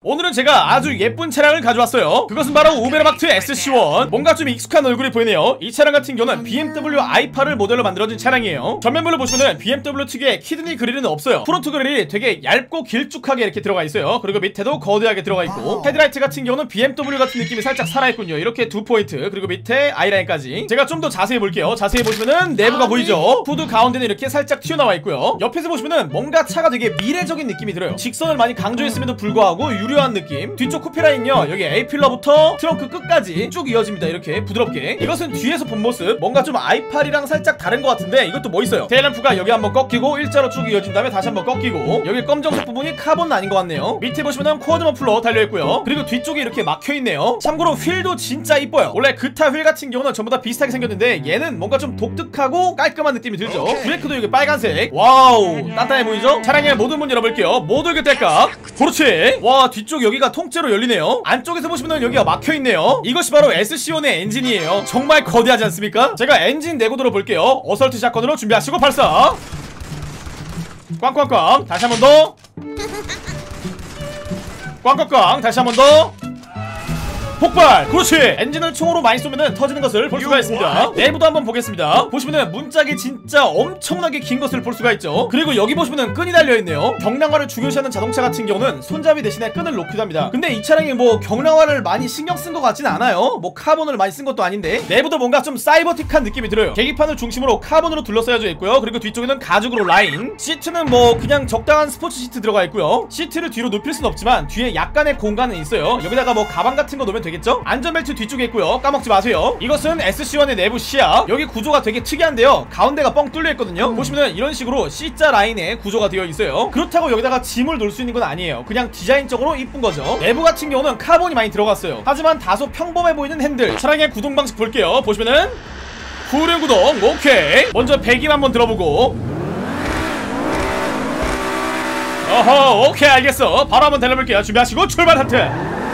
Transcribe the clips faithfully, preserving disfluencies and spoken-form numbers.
오늘은 제가 아주 예쁜 차량을 가져왔어요. 그것은 바로 우베르마트 에스씨 원. 뭔가 좀 익숙한 얼굴이 보이네요. 이 차량 같은 경우는 비엠더블유 아이 팔을 모델로 만들어진 차량이에요. 전면부를 보시면은 비엠더블유 특유의 키드니 그릴은 없어요. 프론트 그릴이 되게 얇고 길쭉하게 이렇게 들어가 있어요. 그리고 밑에도 거대하게 들어가 있고, 헤드라이트 같은 경우는 비엠더블유 같은 느낌이 살짝 살아있군요. 이렇게 두 포인트, 그리고 밑에 아이라인까지. 제가 좀 더 자세히 볼게요. 자세히 보시면은 내부가 보이죠. 후드 가운데는 이렇게 살짝 튀어나와 있고요. 옆에서 보시면은 뭔가 차가 되게 미래적인 느낌이 들어요. 직선을 많이 강조했음에도 불구하고 유려한 느낌. 뒤쪽 쿠페라인요, 여기 A필러부터 트렁크 끝까지 쭉 이어집니다. 이렇게 부드럽게. 이것은 뒤에서 본 모습, 뭔가 좀 아이 팔이랑 살짝 다른 것 같은데, 이것도 뭐 있어요. 테일램프가 여기 한번 꺾이고 일자로 쭉 이어진 다음에 다시 한번 꺾이고, 여기 검정색 부분이 카본은 아닌 것 같네요. 밑에 보시면은 쿼드 머플러 달려있고요. 그리고 뒤쪽에 이렇게 막혀있네요. 참고로 휠도 진짜 이뻐요. 원래 그타 휠 같은 경우는 전부 다 비슷하게 생겼는데 얘는 뭔가 좀 독특하고 깔끔한 느낌이 들죠. 브레이크도 여기 빨간색. 와우, 단단해 보이죠? 차량의 모든 문 열어볼게요. 모두 결대값. 그렇지. 와, 뒤쪽 여기가 통째로 열리네요. 안쪽에서 보시면 여기가 막혀있네요. 이것이 바로 에스씨 원의 엔진이에요. 정말 거대하지 않습니까? 제가 엔진 내고 들어볼게요. 어설트 샷건으로 준비하시고 발사. 꽝꽝꽝. 다시 한 번 더. 꽝꽝꽝. 다시 한 번 더. 폭발! 그렇지! 엔진을 총으로 많이 쏘면은 터지는 것을 볼 수가 있습니다. 내부도 한번 보겠습니다. 보시면은 문짝이 진짜 엄청나게 긴 것을 볼 수가 있죠. 그리고 여기 보시면은 끈이 달려있네요. 경량화를 중요시하는 자동차 같은 경우는 손잡이 대신에 끈을 놓기도 합니다. 근데 이 차량이 뭐 경량화를 많이 신경 쓴 것 같진 않아요. 뭐 카본을 많이 쓴 것도 아닌데 내부도 뭔가 좀 사이버틱한 느낌이 들어요. 계기판을 중심으로 카본으로 둘러싸여져 있고요. 그리고 뒤쪽에는 가죽으로 라인. 시트는 뭐 그냥 적당한 스포츠 시트 들어가 있고요. 시트를 뒤로 눕힐 순 없지만 뒤에 약간의 공간은 있어요. 여기다가 뭐 가방 같은 거 놓으면 되겠죠? 안전벨트 뒤쪽에 있고요. 까먹지 마세요. 이것은 에스씨 원의 내부 시야. 여기 구조가 되게 특이한데요. 가운데가 뻥 뚫려 있거든요. 보시면은 이런 식으로 C자 라인의 구조가 되어 있어요. 그렇다고 여기다가 짐을 놓을 수 있는 건 아니에요. 그냥 디자인적으로 이쁜 거죠. 내부 같은 경우는 카본이 많이 들어갔어요. 하지만 다소 평범해 보이는 핸들. 차량의 구동 방식 볼게요. 보시면은 후륜 구동. 오케이. 먼저 배기음 한번 들어보고. 어허, 오케이, 알겠어. 바로 한번 달려볼게요. 준비하시고 출발 하트.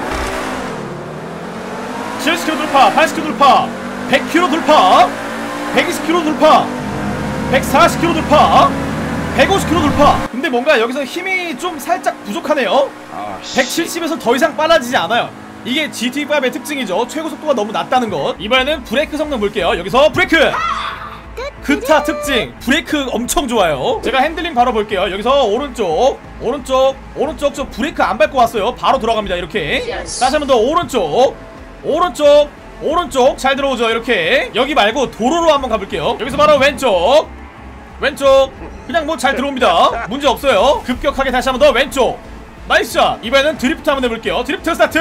칠십 킬로미터 돌파, 팔십 킬로미터 돌파, 백 킬로미터 돌파, 백이십 킬로미터 돌파, 백사십 킬로미터 돌파, 백오십 킬로미터 돌파. 근데 뭔가 여기서 힘이 좀 살짝 부족하네요. 백칠십에서 더 이상 빨라지지 않아요. 이게 지티 파이브의 특징이죠. 최고 속도가 너무 낮다는 것. 이번에는 브레이크 성능 볼게요. 여기서 브레이크! 그타 특징, 브레이크 엄청 좋아요. 제가 핸들링 바로 볼게요. 여기서 오른쪽, 오른쪽, 오른쪽. 저 브레이크 안 밟고 왔어요. 바로 돌아갑니다. 이렇게. 다시 한 번 더. 오른쪽, 오른쪽, 오른쪽. 잘 들어오죠. 이렇게. 여기 말고 도로로 한번 가볼게요. 여기서 바로 왼쪽, 왼쪽. 그냥 뭐 잘 들어옵니다. 문제 없어요. 급격하게 다시 한 번 더. 왼쪽. 나이스 샷. 이번에는 드리프트 한번 해볼게요. 드리프트 스타트.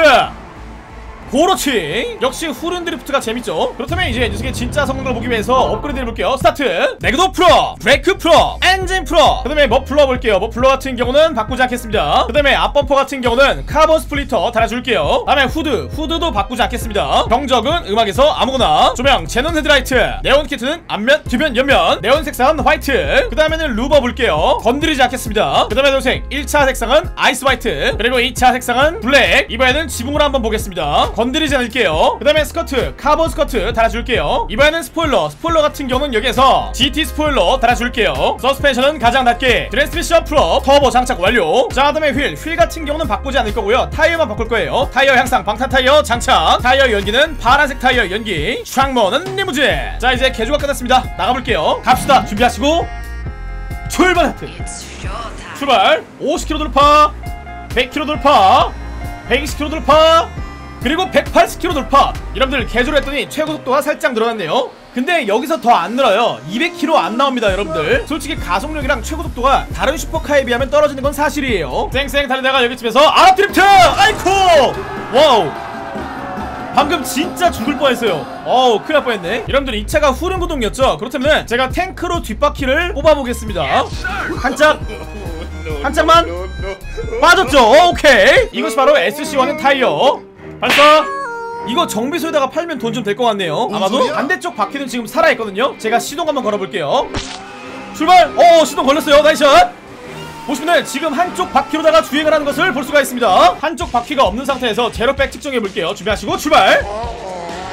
그렇지. 역시 후륜 드리프트가 재밌죠. 그렇다면 이제 녀석의 진짜 성능을 보기 위해서 업그레이드 해볼게요. 스타트. 내구도 프로, 브레이크 프로, 엔진 프로. 그 다음에 머플러 볼게요. 머플러 같은 경우는 바꾸지 않겠습니다. 그 다음에 앞범퍼 같은 경우는 카본 스플리터 달아줄게요. 그 다음에 후드, 후드도 바꾸지 않겠습니다. 경적은 음악에서 아무거나. 조명, 제논 헤드라이트. 네온 키트는 앞면, 뒤면, 옆면. 네온 색상은 화이트. 그 다음에는 루버 볼게요. 건드리지 않겠습니다. 그 다음에 동생 일 차 색상은 아이스 화이트. 그리고 이 차 색상은 블랙. 이번에는 지붕으로 한번 보겠습니다. 건드리지 않을게요. 그 다음에 스커트, 카본 스커트 달아줄게요. 이번에는 스포일러, 스포일러 같은 경우는 여기에서 지티 스포일러 달아줄게요. 서스펜션은 가장 낮게. 트랜스미션 풀업, 터보 장착 완료. 자, 그 다음에 휠, 휠 같은 경우는 바꾸지 않을 거고요. 타이어만 바꿀 거예요. 타이어 향상, 방탄 타이어 장착. 타이어 연기는 파란색 타이어 연기. 샹머는 리무진. 자, 이제 개조가 끝났습니다. 나가볼게요. 갑시다. 준비하시고 출발 하트. 출발. 오십 킬로미터 돌파, 백 킬로미터 돌파, 백이십 킬로미터 돌파, 그리고 백팔십 킬로미터 돌파. 여러분들 개조를 했더니 최고 속도가 살짝 늘어났네요. 근데 여기서 더 안 늘어요. 이백 킬로미터 안 나옵니다. 여러분들 솔직히 가속력이랑 최고 속도가 다른 슈퍼카에 비하면 떨어지는 건 사실이에요. 쌩쌩 달리다가 여기쯤에서 아 드리프트! 아이쿠! 와우, 방금 진짜 죽을 뻔했어요. 어우, 큰일 날 뻔했네. 여러분들 이 차가 후륜 구동이었죠? 그렇다면 제가 탱크로 뒷바퀴를 뽑아보겠습니다. 한짝, 한짝만 빠졌죠? 오케이. 이것이 바로 에스씨 원의 타이어 발사. 이거 정비소에다가 팔면 돈 좀 될 것 같네요. 아마도 반대쪽 바퀴는 지금 살아있거든요. 제가 시동 한번 걸어볼게요. 출발! 어, 시동 걸렸어요. 나이스샷. 보시면은 지금 한쪽 바퀴로다가 주행을 하는 것을 볼 수가 있습니다. 한쪽 바퀴가 없는 상태에서 제로백 측정해볼게요. 준비하시고 출발.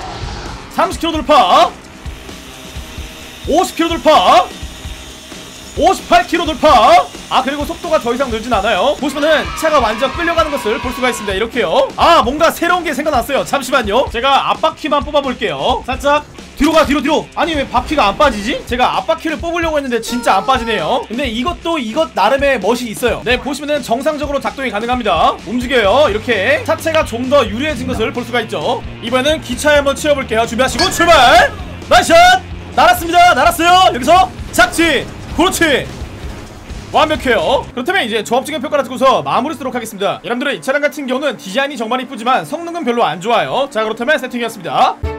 삼십 킬로미터 돌파, 오십 킬로미터 돌파, 오십팔 킬로미터 돌파. 아 그리고 속도가 더 이상 늘진 않아요. 보시면은 차가 완전 끌려가는 것을 볼 수가 있습니다. 이렇게요. 아 뭔가 새로운 게 생겨났어요. 잠시만요. 제가 앞바퀴만 뽑아볼게요. 살짝 뒤로 가 뒤로 뒤로. 아니 왜 바퀴가 안 빠지지? 제가 앞바퀴를 뽑으려고 했는데 진짜 안 빠지네요. 근데 이것도 이것 나름의 멋이 있어요. 네 보시면은 정상적으로 작동이 가능합니다. 움직여요. 이렇게 차체가 좀 더 유리해진 것을 볼 수가 있죠. 이번에는 기차에 한번 치워볼게요. 준비하시고 출발. 나이스 샷. 날았습니다. 날았어요. 여기서 착지. 그렇지. 완벽해요. 그렇다면 이제 조합적인 평가를 듣고서 마무리 쓰도록 하겠습니다. 여러분들은 이 차량 같은 경우는 디자인이 정말 이쁘지만 성능은 별로 안 좋아요. 자 그렇다면 세팅이었습니다.